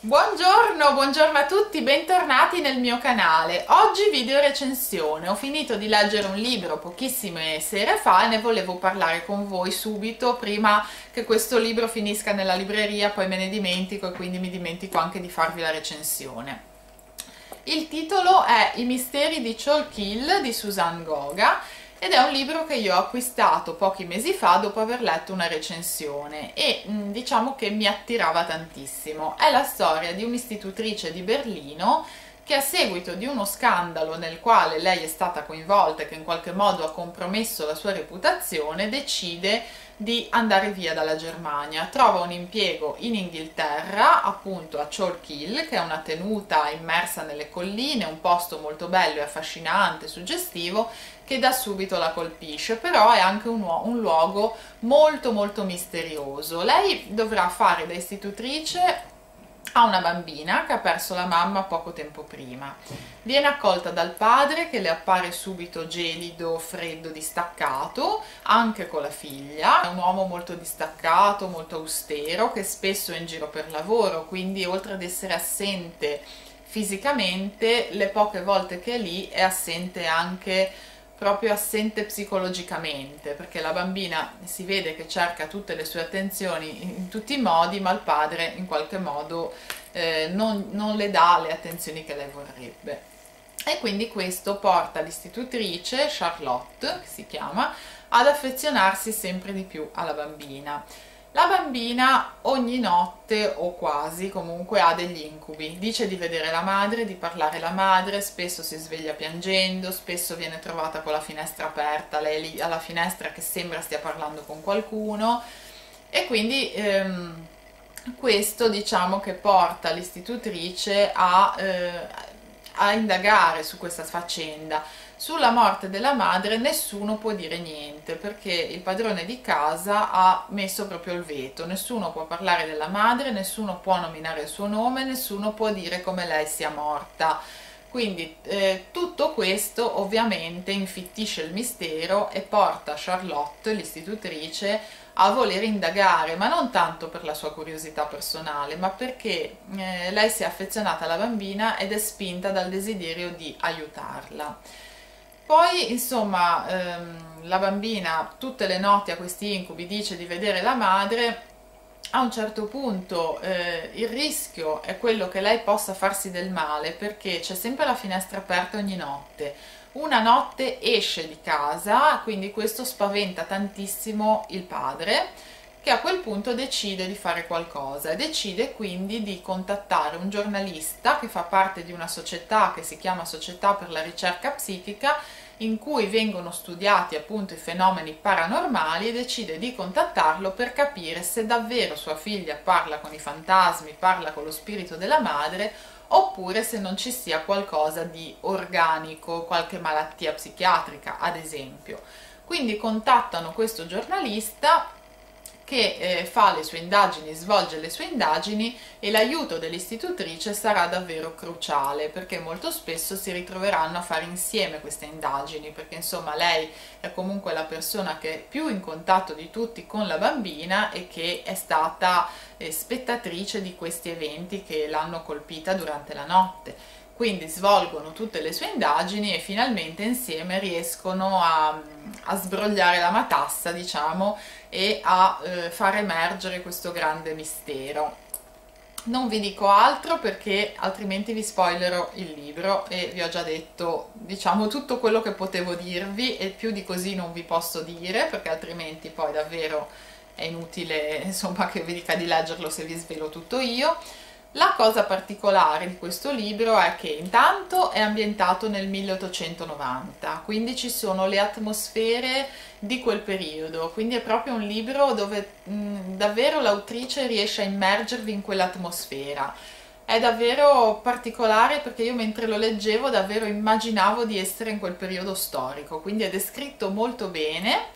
Buongiorno a tutti, bentornati nel mio canale. Oggi video recensione. Ho finito di leggere un libro pochissime sere fa e ne volevo parlare con voi subito, prima che questo libro finisca nella libreria, poi me ne dimentico e quindi mi dimentico anche di farvi la recensione. Il titolo è I misteri di Chalk di Susan Goga ed è un libro che io ho acquistato pochi mesi fa dopo aver letto una recensione e diciamo che mi attirava tantissimo. È la storia di un'istitutrice di Berlino che, a seguito di uno scandalo nel quale lei è stata coinvolta e che in qualche modo ha compromesso la sua reputazione, decide di andare via dalla Germania. Trova un impiego in Inghilterra, appunto a Chalk Hill, che è una tenuta immersa nelle colline, un posto molto bello e affascinante, suggestivo, che da subito la colpisce, però è anche un luogo molto misterioso. Lei dovrà fare da istitutrice a una bambina che ha perso la mamma poco tempo prima. Viene accolta dal padre, che le appare subito gelido, freddo, distaccato, anche con la figlia. È un uomo molto distaccato, molto austero, che spesso è in giro per lavoro, quindi oltre ad essere assente fisicamente, le poche volte che è lì è assente anche proprio assente psicologicamente, perché la bambina si vede che cerca tutte le sue attenzioni in tutti i modi, ma il padre in qualche modo non le dà le attenzioni che lei vorrebbe. E quindi questo porta l'istitutrice, Charlotte che si chiama, ad affezionarsi sempre di più alla bambina. La bambina ogni notte, o quasi, comunque ha degli incubi. Dice di vedere la madre, di parlare la madre, spesso si sveglia piangendo, spesso viene trovata con la finestra aperta, lei lì alla finestra che sembra stia parlando con qualcuno, e quindi questo diciamo che porta l'istitutrice a indagare su questa faccenda. Sulla morte della madre nessuno può dire niente, perché il padrone di casa ha messo proprio il veto. Nessuno può parlare della madre, nessuno può nominare il suo nome, nessuno può dire come lei sia morta. Quindi tutto questo ovviamente infittisce il mistero e porta Charlotte, l'istitutrice, a voler indagare, ma non tanto per la sua curiosità personale, ma perché lei si è affezionata alla bambina ed è spinta dal desiderio di aiutarla. Poi, insomma, la bambina tutte le notti a questi incubi dice di vedere la madre. A un certo punto il rischio è quello che lei possa farsi del male, perché c'è sempre la finestra aperta ogni notte. Una notte esce di casa, quindi questo spaventa tantissimo il padre, che a quel punto decide di fare qualcosa e decide quindi di contattare un giornalista che fa parte di una società che si chiama Società per la ricerca psichica, in cui vengono studiati appunto i fenomeni paranormali, e decide di contattarlo per capire se davvero sua figlia parla con i fantasmi, parla con lo spirito della madre, oppure se non ci sia qualcosa di organico, qualche malattia psichiatrica ad esempio. Quindi contattano questo giornalista che fa le sue indagini, svolge le sue indagini, e l'aiuto dell'istitutrice sarà davvero cruciale, perché molto spesso si ritroveranno a fare insieme queste indagini, perché insomma lei è comunque la persona che è più in contatto di tutti con la bambina e che è stata spettatrice di questi eventi che l'hanno colpita durante la notte. Quindi svolgono tutte le sue indagini e finalmente insieme riescono a sbrogliare la matassa, diciamo, e a far emergere questo grande mistero. Non vi dico altro perché altrimenti vi spoilerò il libro, e vi ho già detto, diciamo, tutto quello che potevo dirvi, e più di così non vi posso dire, perché altrimenti poi davvero è inutile, insomma, che vi dica di leggerlo se vi svelo tutto io. La cosa particolare di questo libro è che intanto è ambientato nel 1890, quindi ci sono le atmosfere di quel periodo, quindi è proprio un libro dove davvero l'autrice riesce a immergervi in quell'atmosfera. È davvero particolare perché io mentre lo leggevo davvero immaginavo di essere in quel periodo storico, quindi è descritto molto bene.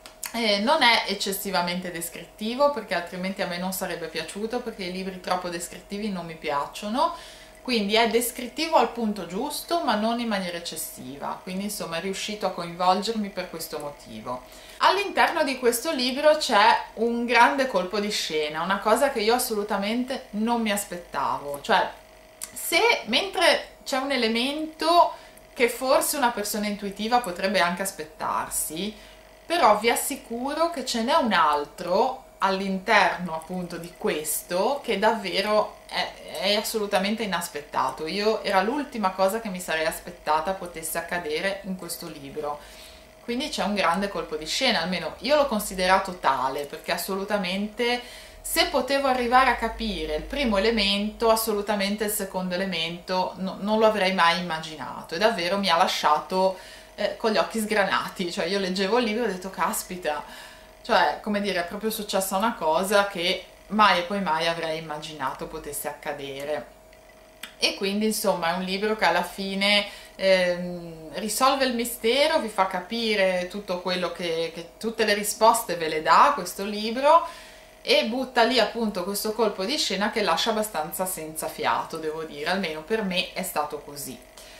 Non è eccessivamente descrittivo, perché altrimenti a me non sarebbe piaciuto, perché i libri troppo descrittivi non mi piacciono, quindi è descrittivo al punto giusto ma non in maniera eccessiva, quindi insomma è riuscito a coinvolgermi per questo motivo. All'interno di questo libro c'è un grande colpo di scena, una cosa che io assolutamente non mi aspettavo, cioè se mentre c'è un elemento che forse una persona intuitiva potrebbe anche aspettarsi, però vi assicuro che ce n'è un altro all'interno appunto di questo che davvero è assolutamente inaspettato. Io era l'ultima cosa che mi sarei aspettata potesse accadere in questo libro, quindi c'è un grande colpo di scena, almeno io l'ho considerato tale, perché assolutamente se potevo arrivare a capire il primo elemento, assolutamente il secondo elemento non lo avrei mai immaginato, e davvero mi ha lasciato con gli occhi sgranati. Cioè io leggevo il libro e ho detto caspita, cioè come dire, è proprio successa una cosa che mai e poi mai avrei immaginato potesse accadere. E quindi insomma è un libro che alla fine risolve il mistero, vi fa capire tutto quello che tutte le risposte ve le dà questo libro, e butta lì appunto questo colpo di scena che lascia abbastanza senza fiato, devo dire, almeno per me è stato così.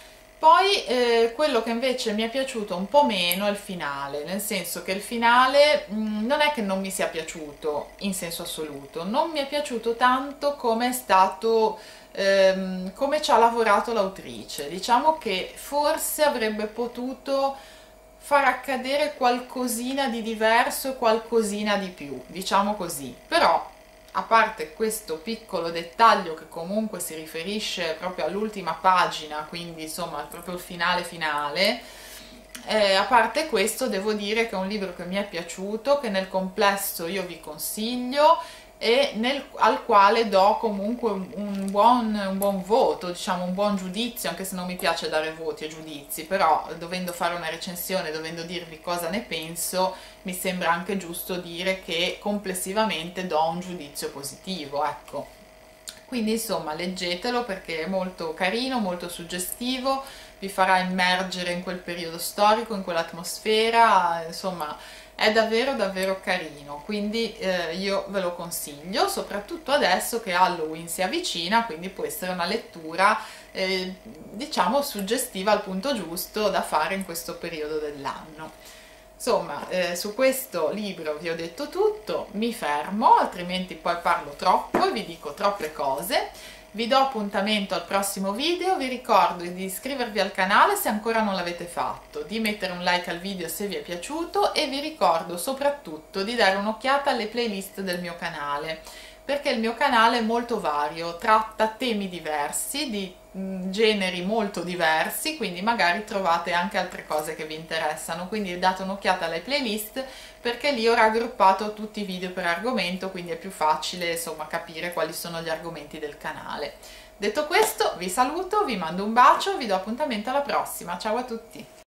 Poi quello che invece mi è piaciuto un po' meno è il finale, nel senso che il finale non è che non mi sia piaciuto in senso assoluto, non mi è piaciuto tanto come è stato, come ci ha lavorato l'autrice. Diciamo che forse avrebbe potuto far accadere qualcosina di diverso e qualcosina di più, diciamo così, però a parte questo piccolo dettaglio che comunque si riferisce proprio all'ultima pagina, quindi insomma proprio il finale finale, a parte questo devo dire che è un libro che mi è piaciuto, che nel complesso io vi consiglio e al quale do comunque un buon voto, diciamo un buon giudizio, anche se non mi piace dare voti e giudizi, però dovendo fare una recensione, dovendo dirvi cosa ne penso, mi sembra anche giusto dire che complessivamente do un giudizio positivo, ecco. Quindi insomma leggetelo perché è molto carino, molto suggestivo, vi farà immergere in quel periodo storico, in quell'atmosfera, insomma è davvero davvero carino, quindi io ve lo consiglio, soprattutto adesso che Halloween si avvicina, quindi può essere una lettura diciamo suggestiva al punto giusto da fare in questo periodo dell'anno. Insomma, su questo libro vi ho detto tutto, mi fermo, altrimenti poi parlo troppo e vi dico troppe cose. Vi do appuntamento al prossimo video, vi ricordo di iscrivervi al canale se ancora non l'avete fatto, di mettere un like al video se vi è piaciuto e vi ricordo soprattutto di dare un'occhiata alle playlist del mio canale, perché il mio canale è molto vario, tratta temi diversi, di generi molto diversi, quindi magari trovate anche altre cose che vi interessano, quindi date un'occhiata alle playlist perché lì ho raggruppato tutti i video per argomento, quindi è più facile insomma capire quali sono gli argomenti del canale. Detto questo vi saluto, vi mando un bacio, vi do appuntamento alla prossima, ciao a tutti!